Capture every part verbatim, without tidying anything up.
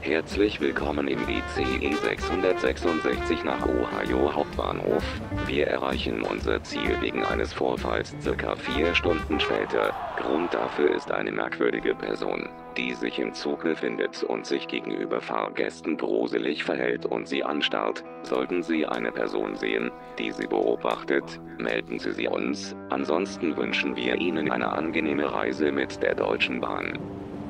Herzlich willkommen im I C E sechshundertsechsundsechzig nach Ohio Hauptbahnhof. Wir erreichen unser Ziel wegen eines Vorfalls circa vier Stunden später. Grund dafür ist eine merkwürdige Person, die sich im Zug befindet und sich gegenüber Fahrgästen gruselig verhält und sie anstarrt. Sollten Sie eine Person sehen, die Sie beobachtet, melden Sie sie uns. Ansonsten wünschen wir Ihnen eine angenehme Reise mit der Deutschen Bahn.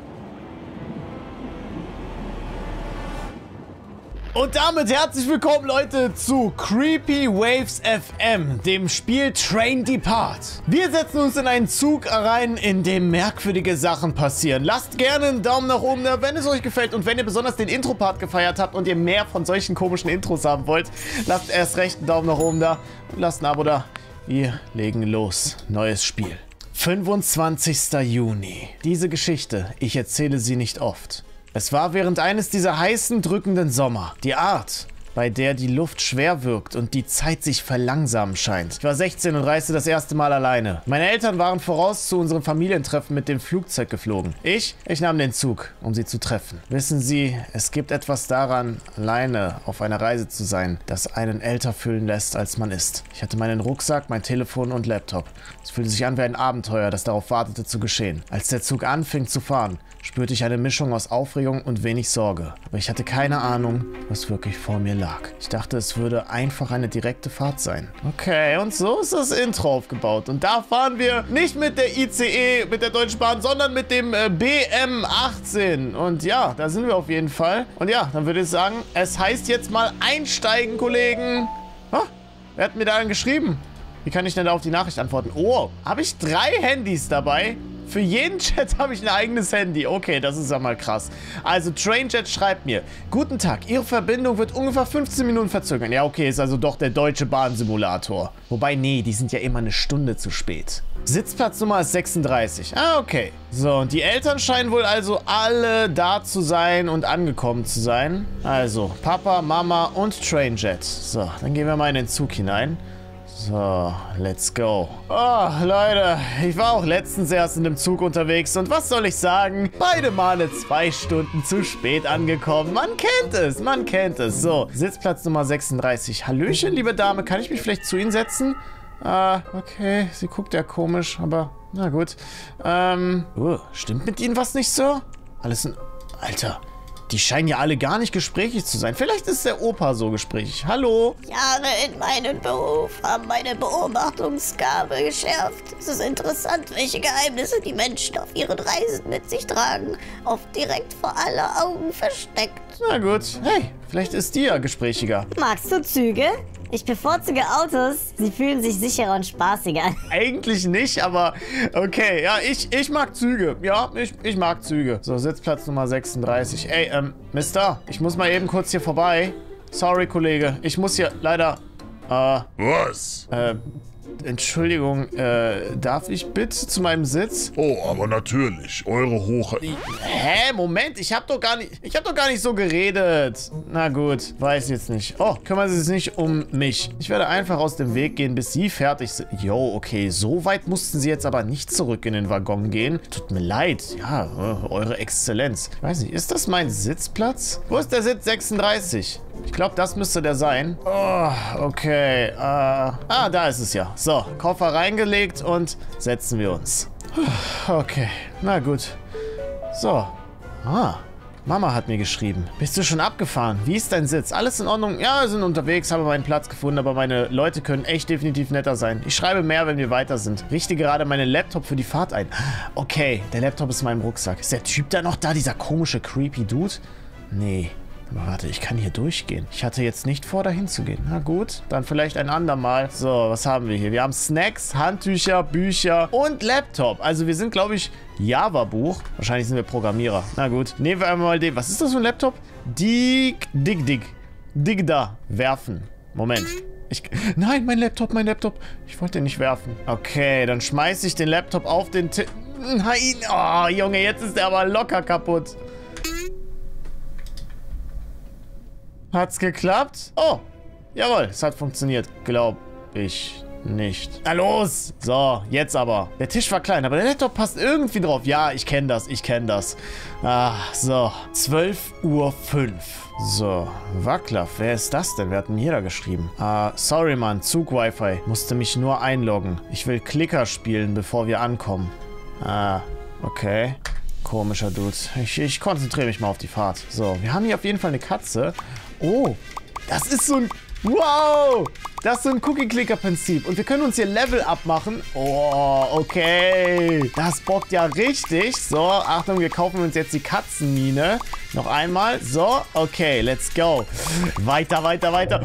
Und damit herzlich willkommen, Leute, zu Creepy Waves F M, dem Spiel Train Depart. Wir setzen uns in einen Zug rein, in dem merkwürdige Sachen passieren. Lasst gerne einen Daumen nach oben da, wenn es euch gefällt. Und wenn ihr besonders den Intro-Part gefeiert habt und ihr mehr von solchen komischen Intros haben wollt, lasst erst recht einen Daumen nach oben da und lasst ein Abo da. Wir legen los. Neues Spiel. fünfundzwanzigster Juni. Diese Geschichte, ich erzähle sie nicht oft. Es war während eines dieser heißen, drückenden Sommer. Die Art, bei der die Luft schwer wirkt und die Zeit sich verlangsamen scheint. Ich war sechzehn und reiste das erste Mal alleine. Meine Eltern waren voraus zu unserem Familientreffen mit dem Flugzeug geflogen. Ich, ich nahm den Zug, um sie zu treffen. Wissen Sie, es gibt etwas daran, alleine auf einer Reise zu sein, das einen älter fühlen lässt, als man ist. Ich hatte meinen Rucksack, mein Telefon und Laptop. Es fühlte sich an wie ein Abenteuer, das darauf wartete zu geschehen. Als der Zug anfing zu fahren, spürte ich eine Mischung aus Aufregung und wenig Sorge. Aber ich hatte keine Ahnung, was wirklich vor mir lag. Ich dachte, es würde einfach eine direkte Fahrt sein. Okay, und so ist das Intro aufgebaut. Und da fahren wir nicht mit der I C E, mit der Deutschen Bahn, sondern mit dem äh, B M achtzehn. Und ja, da sind wir auf jeden Fall. Und ja, dann würde ich sagen, es heißt jetzt mal einsteigen, Kollegen. Ah, wer hat mir da denn geschrieben? Wie kann ich denn da auf die Nachricht antworten? Oh, habe ich drei Handys dabei? Für jeden Chat habe ich ein eigenes Handy. Okay, das ist ja mal krass. Also, TrainJet schreibt mir: Guten Tag, Ihre Verbindung wird ungefähr fünfzehn Minuten verzögern. Ja, okay, ist also doch der Deutsche Bahn-Simulator. Wobei, nee, die sind ja immer eine Stunde zu spät. Sitzplatznummer ist sechsunddreißig. Ah, okay. So, und die Eltern scheinen wohl also alle da zu sein und angekommen zu sein. Also, Papa, Mama und TrainJet. So, dann gehen wir mal in den Zug hinein. So, let's go. Oh, Leute, ich war auch letztens erst in dem Zug unterwegs und was soll ich sagen? Beide Male zwei Stunden zu spät angekommen. Man kennt es, man kennt es. So, Sitzplatz Nummer sechsunddreißig. Hallöchen, liebe Dame, kann ich mich vielleicht zu Ihnen setzen? Ah, okay, sie guckt ja komisch, aber na gut. Ähm, oh, stimmt mit Ihnen was nicht so? Alles in... Alter. Die scheinen ja alle gar nicht gesprächig zu sein. Vielleicht ist der Opa so gesprächig. Hallo? Jahre in meinem Beruf haben meine Beobachtungsgabe geschärft. Es ist interessant, welche Geheimnisse die Menschen auf ihren Reisen mit sich tragen. Oft direkt vor aller Augen versteckt. Na gut. Hey, vielleicht ist die ja gesprächiger. Magst du Züge? Ich bevorzuge Autos. Sie fühlen sich sicherer und spaßiger an. Eigentlich nicht, aber okay. Ja, ich, ich mag Züge. Ja, ich, ich mag Züge. So, Sitzplatz Nummer sechsunddreißig. Ey, ähm, Mister, ich muss mal eben kurz hier vorbei. Sorry, Kollege. Ich muss hier leider... Äh... Was? Äh... Entschuldigung, äh, darf ich bitte zu meinem Sitz? Oh, aber natürlich. Eure Hochheit. Hä? Moment, ich hab doch gar nicht, ich hab doch gar nicht so geredet. Na gut, weiß jetzt nicht. Oh, kümmern Sie sich nicht um mich. Ich werde einfach aus dem Weg gehen, bis Sie fertig sind. Jo, okay, so weit mussten Sie jetzt aber nicht zurück in den Waggon gehen. Tut mir leid. Ja, Eure Exzellenz. Ich weiß nicht, ist das mein Sitzplatz? Wo ist der Sitz sechsunddreißig? Ich glaube, das müsste der sein. Oh, okay. Äh, ah, da ist es ja. So, Koffer reingelegt und setzen wir uns. Okay, na gut. So. Ah, Mama hat mir geschrieben. Bist du schon abgefahren? Wie ist dein Sitz? Alles in Ordnung? Ja, wir sind unterwegs, habe meinen Platz gefunden, aber meine Leute können echt definitiv netter sein. Ich schreibe mehr, wenn wir weiter sind. Richte gerade meinen Laptop für die Fahrt ein. Okay, der Laptop ist in meinem Rucksack. Ist der Typ da noch da, dieser komische, creepy Dude? Nee. Aber warte, ich kann hier durchgehen. Ich hatte jetzt nicht vor, dahin zu gehen. Na gut, dann vielleicht ein andermal. So, was haben wir hier? Wir haben Snacks, Handtücher, Bücher und Laptop. Also wir sind, glaube ich, Java-Buch. Wahrscheinlich sind wir Programmierer. Na gut, nehmen wir einmal mal den. Was ist das für ein Laptop? Dig, dig, dig. Dig da. Werfen. Moment. Ich, nein, mein Laptop, mein Laptop. Ich wollte den nicht werfen. Okay, dann schmeiße ich den Laptop auf den Tisch. Nein, oh, Junge, jetzt ist der aber locker kaputt. Hat's geklappt? Oh, jawohl, es hat funktioniert. Glaub ich. nicht. Na los! So, jetzt aber. Der Tisch war klein, aber der Laptop passt irgendwie drauf. Ja, ich kenne das, ich kenne das. Ah, so. zwölf Uhr fünf. So, Wacklaff, wer ist das denn? Wer hat denn hier da geschrieben? Ah, sorry, Mann, Zug-Wi-Fi. Musste mich nur einloggen. Ich will Klicker spielen, bevor wir ankommen. Ah, okay. Komischer Dude. Ich, ich konzentriere mich mal auf die Fahrt. So, wir haben hier auf jeden Fall eine Katze. Oh, das ist so ein... Wow! Das ist so ein Cookie-Clicker-Prinzip. Und wir können uns hier Level-Up machen. Oh, okay. Das bockt ja richtig. So, Achtung, wir kaufen uns jetzt die Katzenmine. Noch einmal. So, okay, let's go. Weiter, weiter, weiter.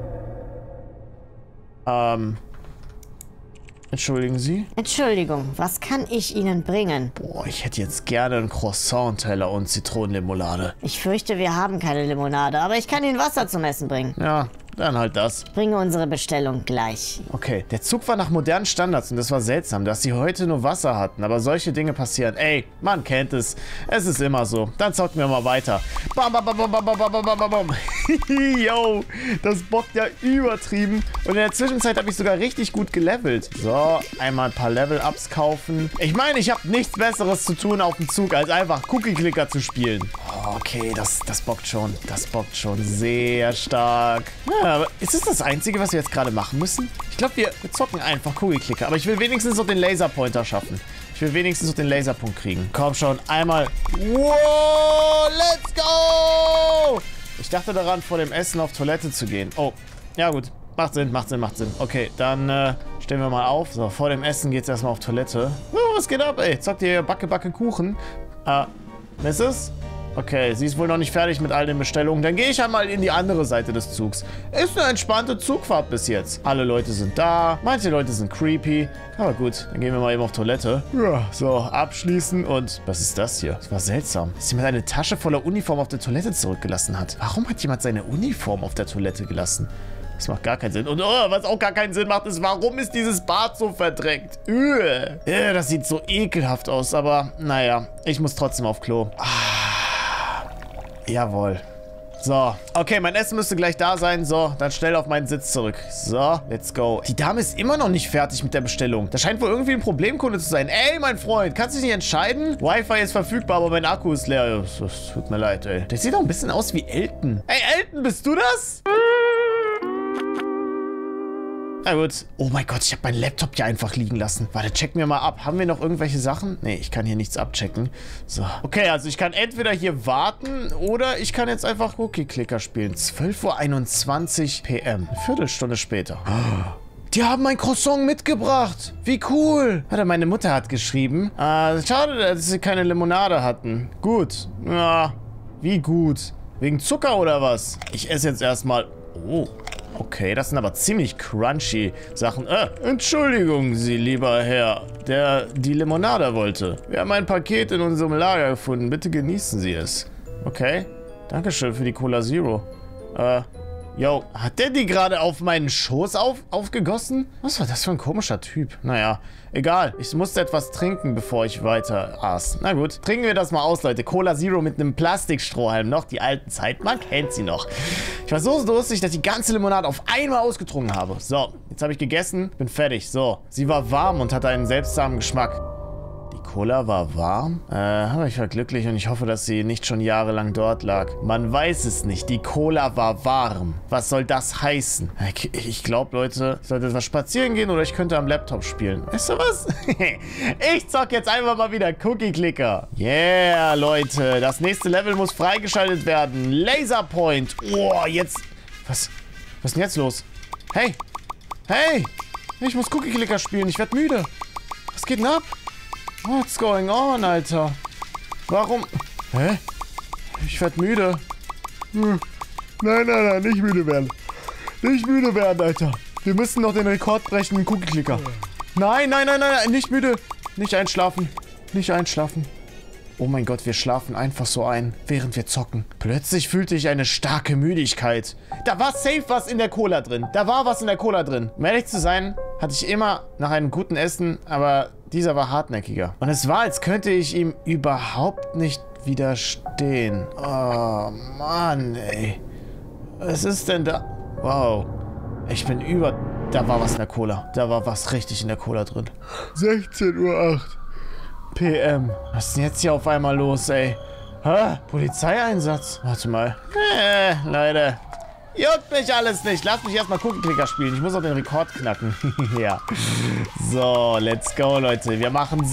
Ähm... Entschuldigen Sie? Entschuldigung, was kann ich Ihnen bringen? Boah, ich hätte jetzt gerne einen Croissant-Teller und Zitronenlimonade. Ich fürchte, wir haben keine Limonade, aber ich kann Ihnen Wasser zum Essen bringen. Ja, dann halt das. Ich bringe unsere Bestellung gleich. Okay, der Zug war nach modernen Standards und das war seltsam, dass sie heute nur Wasser hatten. Aber solche Dinge passieren. Ey, man kennt es. Es ist immer so. Dann zocken wir mal weiter. Bam, bam, bam, bam, bam, bam, bam, bam, bam. Yo, das bockt ja übertrieben. Und in der Zwischenzeit habe ich sogar richtig gut gelevelt. So, einmal ein paar Level-Ups kaufen. Ich meine, ich habe nichts Besseres zu tun auf dem Zug, als einfach Cookie-Clicker zu spielen. Oh, okay, das, das bockt schon. Das bockt schon sehr stark. Ja, aber ist das das Einzige, was wir jetzt gerade machen müssen? Ich glaube, wir, wir zocken einfach Cookie-Clicker. Aber ich will wenigstens noch den Laserpointer schaffen. Ich will wenigstens noch den Laserpunkt kriegen. Komm schon, einmal. Wow, let's go! Ich dachte daran, vor dem Essen auf Toilette zu gehen. Oh, ja gut. Macht Sinn, macht Sinn, macht Sinn. Okay, dann äh, stellen wir mal auf. So, vor dem Essen geht's erstmal auf Toilette. Oh, was geht ab, ey? Zockt ihr Backe, Backe, Kuchen? Äh, Misses? Okay, sie ist wohl noch nicht fertig mit all den Bestellungen. Dann gehe ich einmal in die andere Seite des Zugs. Ist eine entspannte Zugfahrt bis jetzt. Alle Leute sind da. Manche Leute sind creepy. Aber gut, dann gehen wir mal eben auf Toilette. Ja, so, abschließen und... Was ist das hier? Das war seltsam. Dass jemand eine Tasche voller Uniform auf der Toilette zurückgelassen hat. Warum hat jemand seine Uniform auf der Toilette gelassen? Das macht gar keinen Sinn. Und oh, was auch gar keinen Sinn macht, ist, warum ist dieses Bad so verdreckt? Üh. Ja, das sieht so ekelhaft aus, aber naja, ich muss trotzdem auf Klo. Ah. Jawohl. So, okay, mein Essen müsste gleich da sein. So, dann schnell auf meinen Sitz zurück. So, let's go. Die Dame ist immer noch nicht fertig mit der Bestellung. Das scheint wohl irgendwie ein Problemkunde zu sein. Ey, mein Freund, kannst du dich nicht entscheiden? Wi-Fi ist verfügbar, aber mein Akku ist leer. Das, das tut mir leid, ey. Der sieht doch ein bisschen aus wie Elton. Ey, Elton, bist du das? Na gut. Oh mein Gott, ich habe meinen Laptop hier einfach liegen lassen. Warte, checken wir mal ab. Haben wir noch irgendwelche Sachen? Nee, ich kann hier nichts abchecken. So. Okay, also ich kann entweder hier warten oder ich kann jetzt einfach Cookie-Clicker spielen. zwölf Uhr einundzwanzig P M. Eine Viertelstunde später. Die haben mein Croissant mitgebracht. Wie cool. Warte, meine Mutter hat geschrieben. Äh, schade, dass sie keine Limonade hatten. Gut. Ja, wie gut. Wegen Zucker oder was? Ich esse jetzt erstmal... Oh. Okay, das sind aber ziemlich crunchy Sachen. Äh, Entschuldigung, Sie, lieber Herr, der die Limonade wollte. Wir haben ein Paket in unserem Lager gefunden. Bitte genießen Sie es. Okay, dankeschön für die Cola Zero. Äh, yo, hat der die gerade auf meinen Schoß auf, aufgegossen? Was war das für ein komischer Typ? Naja, egal. Ich musste etwas trinken, bevor ich weiter aß. Na gut, trinken wir das mal aus, Leute. Cola Zero mit einem Plastikstrohhalm. Noch die alten Zeit. Man kennt sie noch. Ich war so durstig, dass ich die ganze Limonade auf einmal ausgetrunken habe. So, jetzt habe ich gegessen. Bin fertig. So, sie war warm und hatte einen seltsamen Geschmack. Die Cola war warm? Äh, aber ich war glücklich und ich hoffe, dass sie nicht schon jahrelang dort lag. Man weiß es nicht. Die Cola war warm. Was soll das heißen? Ich, ich glaube, Leute, ich sollte etwas spazieren gehen oder ich könnte am Laptop spielen. Weißt du was? Ich zock jetzt einfach mal wieder Cookie-Clicker. Yeah, Leute. Das nächste Level muss freigeschaltet werden. Laserpoint. Oh, jetzt... Was? Was ist denn jetzt los? Hey. Hey. Ich muss Cookie-Clicker spielen. Ich werde müde. Was geht denn ab? What's going on, Alter? Warum? Hä? Ich werd müde. Hm. Nein, nein, nein, nicht müde werden. Nicht müde werden, Alter. Wir müssen noch den Rekord brechen, den Cookie-Clicker. Nein, nein, nein, nein, nicht müde. Nicht einschlafen. Nicht einschlafen. Oh mein Gott, wir schlafen einfach so ein, während wir zocken. Plötzlich fühlte ich eine starke Müdigkeit. Da war safe was in der Cola drin. Da war was in der Cola drin. Um ehrlich zu sein, hatte ich immer nach einem guten Essen, aber dieser war hartnäckiger. Und es war, als könnte ich ihm überhaupt nicht widerstehen. Oh, Mann, ey. Was ist denn da? Wow. Ich bin über... Da war was in der Cola. Da war was richtig in der Cola drin. sechzehn Uhr acht P M. Was ist denn jetzt hier auf einmal los, ey? Hä? Polizeieinsatz? Warte mal. Äh, Leute. Juckt mich alles nicht. Lass mich erstmal Cookie-Clicker spielen. Ich muss auch den Rekord knacken. Ja. So, let's go, Leute. Wir machen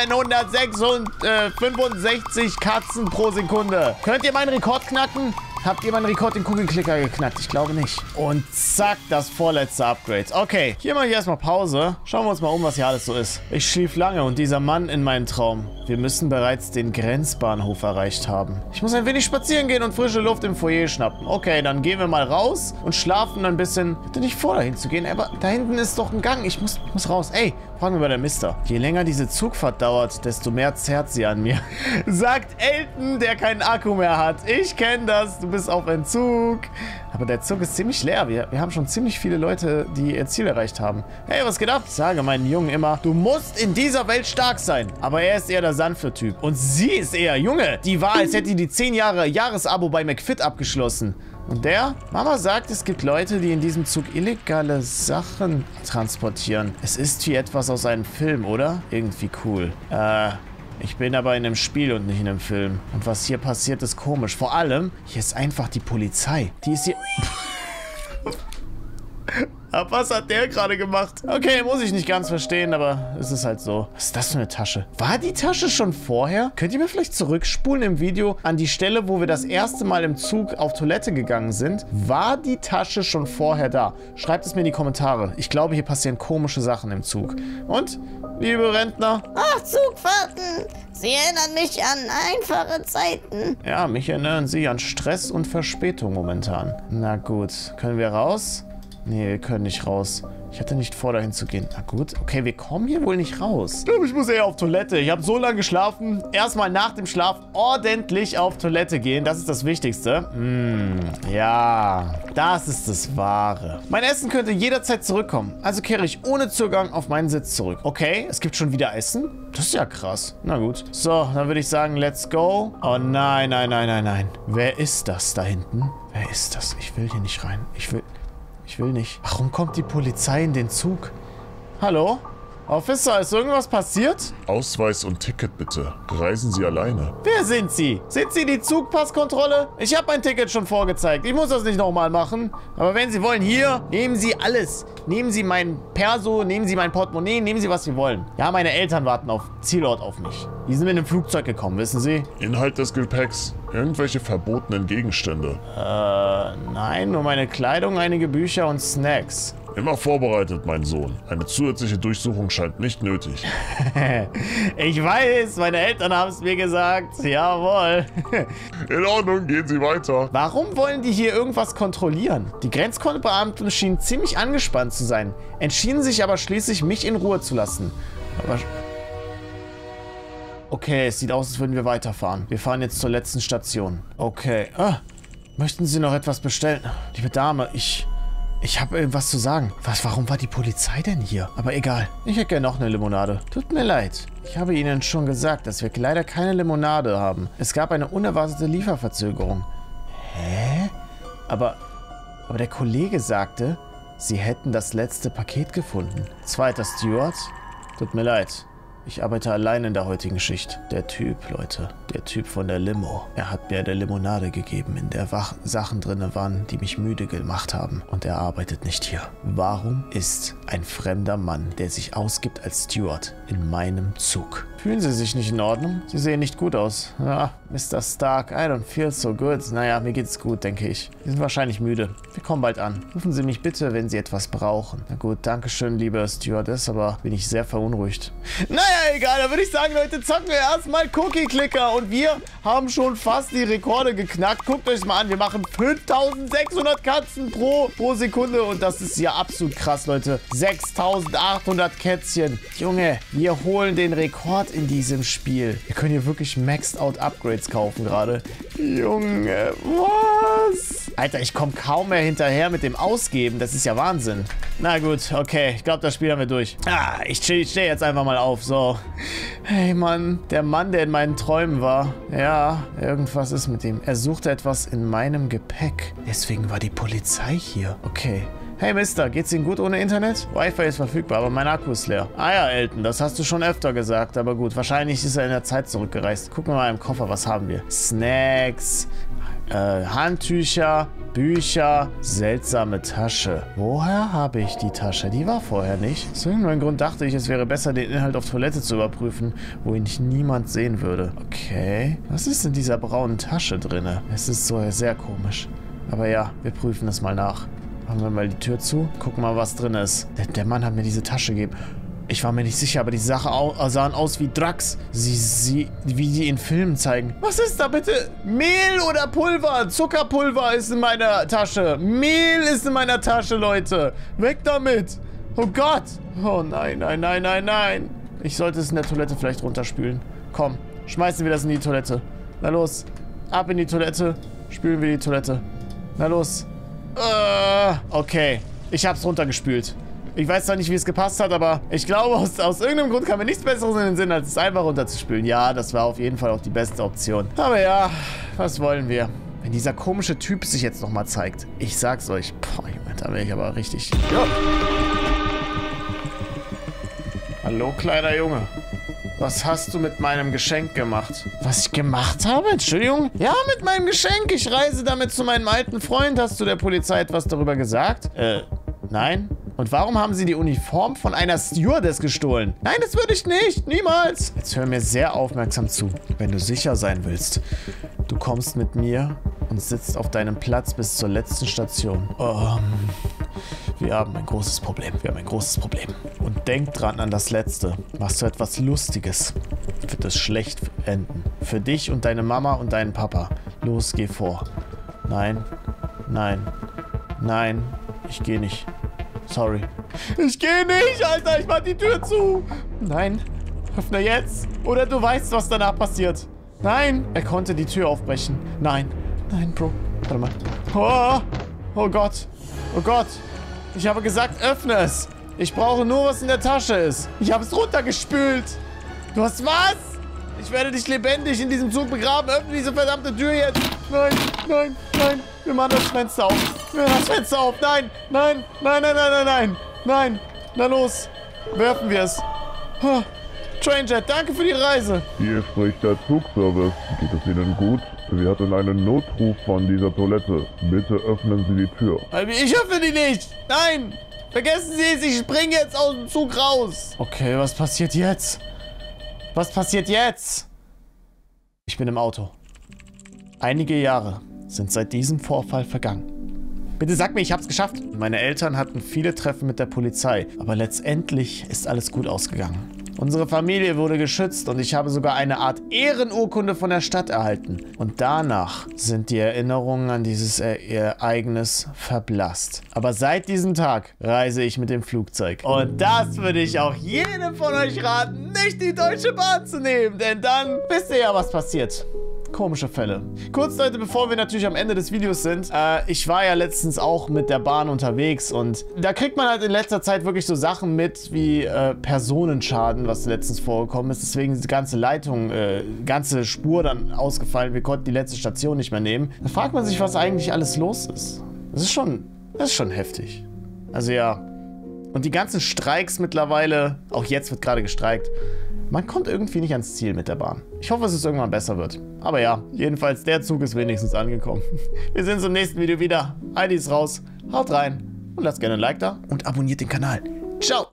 siebenhundertfünfundsechzig Katzen pro Sekunde. Könnt ihr meinen Rekord knacken? Habt ihr meinen Rekord den Cookie-Clicker geknackt? Ich glaube nicht. Und zack, das vorletzte Upgrade. Okay, hier mache ich erstmal Pause. Schauen wir uns mal um, was hier alles so ist. Ich schlief lange und dieser Mann in meinem Traum. Wir müssen bereits den Grenzbahnhof erreicht haben. Ich muss ein wenig spazieren gehen und frische Luft im Foyer schnappen. Okay, dann gehen wir mal raus und schlafen ein bisschen. Ich hatte nicht vor, dahin zu gehen, aber da hinten ist doch ein Gang. Ich muss, ich muss raus. Ey, fragen wir bei der Mister. Je länger diese Zugfahrt dauert, desto mehr zerrt sie an mir. Sagt Elton, der keinen Akku mehr hat. Ich kenne das. Du bist auf Entzug. Aber der Zug ist ziemlich leer. Wir, wir haben schon ziemlich viele Leute, die ihr Ziel erreicht haben. Hey, was geht ab? Ich sage meinen Jungen immer, du musst in dieser Welt stark sein. Aber er ist eher der sanfte Typ. Und sie ist eher, Junge, die war, als hätte die zehn Jahre Jahresabo bei McFit abgeschlossen. Und der? Mama sagt, es gibt Leute, die in diesem Zug illegale Sachen transportieren. Es ist wie etwas aus einem Film, oder? Irgendwie cool. Äh... Ich bin aber in einem Spiel und nicht in einem Film. Und was hier passiert, ist komisch. Vor allem, hier ist einfach die Polizei. Die ist hier... Aber was hat der gerade gemacht? Okay, muss ich nicht ganz verstehen, aber es ist halt so. Was ist das für eine Tasche? War die Tasche schon vorher? Könnt ihr mir vielleicht zurückspulen im Video an die Stelle, wo wir das erste Mal im Zug auf Toilette gegangen sind? War die Tasche schon vorher da? Schreibt es mir in die Kommentare. Ich glaube, hier passieren komische Sachen im Zug. Und, liebe Rentner? Ach, Zugfahrten. Sie erinnern mich an einfache Zeiten. Ja, mich erinnern sie an Stress und Verspätung momentan. Na gut, können wir raus? Nee, wir können nicht raus. Ich hatte nicht vor, dahin zu gehen. Na gut, okay, wir kommen hier wohl nicht raus. Ich glaube, ich muss eher auf Toilette. Ich habe so lange geschlafen. Erstmal nach dem Schlaf ordentlich auf Toilette gehen. Das ist das Wichtigste. Hm, ja, das ist das Wahre. Mein Essen könnte jederzeit zurückkommen. Also kehre ich ohne Zugang auf meinen Sitz zurück. Okay, es gibt schon wieder Essen? Das ist ja krass. Na gut. So, dann würde ich sagen, let's go. Oh nein, nein, nein, nein, nein. Wer ist das da hinten? Wer ist das? Ich will hier nicht rein. Ich will... Ich will nicht. Warum kommt die Polizei in den Zug? Hallo? Officer, ist irgendwas passiert? Ausweis und Ticket bitte. Reisen Sie alleine. Wer sind Sie? Sind Sie die Zugpasskontrolle? Ich habe mein Ticket schon vorgezeigt. Ich muss das nicht nochmal machen. Aber wenn Sie wollen, hier, nehmen Sie alles. Nehmen Sie mein Perso, nehmen Sie mein Portemonnaie, nehmen Sie, was Sie wollen. Ja, meine Eltern warten auf Zielort auf mich. Die sind mit einem Flugzeug gekommen, wissen Sie? Inhalt des Gepäcks. Irgendwelche verbotenen Gegenstände. Äh, nein, nur meine Kleidung, einige Bücher und Snacks. Immer vorbereitet, mein Sohn. Eine zusätzliche Durchsuchung scheint nicht nötig. Ich weiß, meine Eltern haben es mir gesagt. Jawohl. In Ordnung, gehen Sie weiter. Warum wollen die hier irgendwas kontrollieren? Die Grenzkontrollbeamten schienen ziemlich angespannt zu sein, entschieden sich aber schließlich, mich in Ruhe zu lassen. Aber... Okay, es sieht aus, als würden wir weiterfahren. Wir fahren jetzt zur letzten Station. Okay. Ah, möchten Sie noch etwas bestellen? Liebe Dame, ich... Ich habe irgendwas zu sagen. Was, warum war die Polizei denn hier? Aber egal. Ich hätte gerne noch eine Limonade. Tut mir leid. Ich habe Ihnen schon gesagt, dass wir leider keine Limonade haben. Es gab eine unerwartete Lieferverzögerung. Hä? Aber... Aber der Kollege sagte, Sie hätten das letzte Paket gefunden. Zweiter Steward? Tut mir leid. Ich arbeite allein in der heutigen Schicht. Der Typ, Leute. Der Typ von der Limo. Er hat mir eine Limonade gegeben, in der Wach Sachen drin waren, die mich müde gemacht haben. Und er arbeitet nicht hier. Warum ist ein fremder Mann, der sich ausgibt als Steward, in meinem Zug? Fühlen Sie sich nicht in Ordnung? Sie sehen nicht gut aus. Ja, Mister Stark, I don't feel so good. Naja, mir geht's gut, denke ich. Sie sind wahrscheinlich müde. Wir kommen bald an. Rufen Sie mich bitte, wenn Sie etwas brauchen. Na gut, danke schön, liebe Stewardess, aber bin ich sehr verunruhigt. Naja, egal, dann würde ich sagen, Leute, zocken wir erstmal Cookie-Clicker. Und wir haben schon fast die Rekorde geknackt. Guckt euch mal an, wir machen fünftausendsechshundert Katzen pro, pro Sekunde. Und das ist ja absolut krass, Leute. sechstausendachthundert Kätzchen. Junge, wir holen den Rekord in diesem Spiel. Wir können hier wirklich Maxed-Out-Upgrades kaufen gerade. Junge, was? Alter, ich komme kaum mehr hinterher mit dem Ausgeben. Das ist ja Wahnsinn. Na gut, okay. Ich glaube, das Spiel haben wir durch. Ah, ich stehe steh jetzt einfach mal auf. So. Hey, Mann. Der Mann, der in meinen Träumen war. Ja, irgendwas ist mit ihm. Er suchte etwas in meinem Gepäck. Deswegen war die Polizei hier. Okay. Hey Mister, geht's Ihnen gut ohne Internet? Wi-Fi ist verfügbar, aber mein Akku ist leer. Ah ja, Elton, das hast du schon öfter gesagt, aber gut, wahrscheinlich ist er in der Zeit zurückgereist. Gucken wir mal im Koffer, was haben wir? Snacks, äh, Handtücher, Bücher, seltsame Tasche. Woher habe ich die Tasche? Die war vorher nicht. Aus irgendeinem Grund dachte ich, es wäre besser, den Inhalt auf Toilette zu überprüfen, wo ihn niemand sehen würde. Okay. Was ist in dieser braunen Tasche drin? Es ist so sehr komisch. Aber ja, wir prüfen es mal nach. Machen wir mal die Tür zu. Gucken mal, was drin ist. Der, der Mann hat mir diese Tasche gegeben. Ich war mir nicht sicher, aber die Sachen au sahen aus wie Drax. Sie, sie, wie die in Filmen zeigen. Was ist da bitte? Mehl oder Pulver? Zuckerpulver ist in meiner Tasche. Mehl ist in meiner Tasche, Leute. Weg damit. Oh Gott. Oh nein, nein, nein, nein, nein. Ich sollte es in der Toilette vielleicht runterspülen. Komm, schmeißen wir das in die Toilette. Na los. Ab in die Toilette. Spülen wir die Toilette. Na los. Uh, okay. Ich hab's runtergespült. Ich weiß zwar nicht, wie es gepasst hat, aber ich glaube, aus, aus irgendeinem Grund kam mir nichts Besseres in den Sinn, als es einfach runterzuspülen. Ja, das war auf jeden Fall auch die beste Option. Aber ja, was wollen wir? Wenn dieser komische Typ sich jetzt nochmal zeigt. Ich sag's euch. Boah, da wäre ich aber richtig... Ja. Hallo, kleiner Junge. Was hast du mit meinem Geschenk gemacht? Was ich gemacht habe? Entschuldigung? Ja, mit meinem Geschenk. Ich reise damit zu meinem alten Freund. Hast du der Polizei etwas darüber gesagt? Äh, nein. Und warum haben sie die Uniform von einer Stewardess gestohlen? Nein, das würde ich nicht. Niemals. Jetzt hör mir sehr aufmerksam zu. Wenn du sicher sein willst, du kommst mit mir und sitzt auf deinem Platz bis zur letzten Station. Um, wir haben ein großes Problem. Wir haben ein großes Problem. Und denk dran an das Letzte. Machst du etwas Lustiges, wird es schlecht enden. Für dich und deine Mama und deinen Papa. Los, geh vor. Nein, nein, nein, ich gehe nicht. Sorry. Ich gehe nicht, Alter. Ich mach die Tür zu. Nein. Öffne jetzt. Oder du weißt, was danach passiert. Nein. Er konnte die Tür aufbrechen. Nein. Nein, Bro. Warte mal. Oh. Oh Gott. Oh Gott. Ich habe gesagt, öffne es. Ich brauche nur, was in der Tasche ist. Ich habe es runtergespült. Du hast was? Ich werde dich lebendig in diesem Zug begraben. Öffne diese verdammte Tür jetzt. Nein, nein, nein. Wir machen das Fenster auf. Wir machen das Fenster auf. Nein, nein, nein, nein, nein, nein, nein. Nein. Na los. Werfen wir es. Huh. Trainjet, danke für die Reise. Hier spricht der Zugservice. Geht es Ihnen gut? Wir hatten einen Notruf von dieser Toilette. Bitte öffnen Sie die Tür. Ich öffne die nicht. Nein. Vergessen Sie es. Ich springe jetzt aus dem Zug raus. Okay, was passiert jetzt? Was passiert jetzt? Ich bin im Auto. Einige Jahre sind seit diesem Vorfall vergangen. Bitte sag mir, ich hab's geschafft. Meine Eltern hatten viele Treffen mit der Polizei, aber letztendlich ist alles gut ausgegangen. Unsere Familie wurde geschützt und ich habe sogar eine Art Ehrenurkunde von der Stadt erhalten. Und danach sind die Erinnerungen an dieses e Ereignis verblasst. Aber seit diesem Tag reise ich mit dem Flugzeug. Und das würde ich auch jedem von euch raten, nicht die Deutsche Bahn zu nehmen, denn dann wisst ihr ja, was passiert. Komische Fälle. Kurz, Leute, bevor wir natürlich am Ende des Videos sind. Äh, ich war ja letztens auch mit der Bahn unterwegs und da kriegt man halt in letzter Zeit wirklich so Sachen mit wie äh, Personenschaden, was letztens vorgekommen ist. Deswegen ist die ganze Leitung, äh, ganze Spur dann ausgefallen. Wir konnten die letzte Station nicht mehr nehmen. Da fragt man sich, was eigentlich alles los ist. Das ist schon, das ist schon heftig. Also ja. Und die ganzen Streiks mittlerweile, auch jetzt wird gerade gestreikt. Man kommt irgendwie nicht ans Ziel mit der Bahn. Ich hoffe, dass es irgendwann besser wird. Aber ja, jedenfalls, der Zug ist wenigstens angekommen. Wir sehen uns im nächsten Video wieder. Heidi ist raus. Haut rein und lasst gerne ein Like da und abonniert den Kanal. Ciao!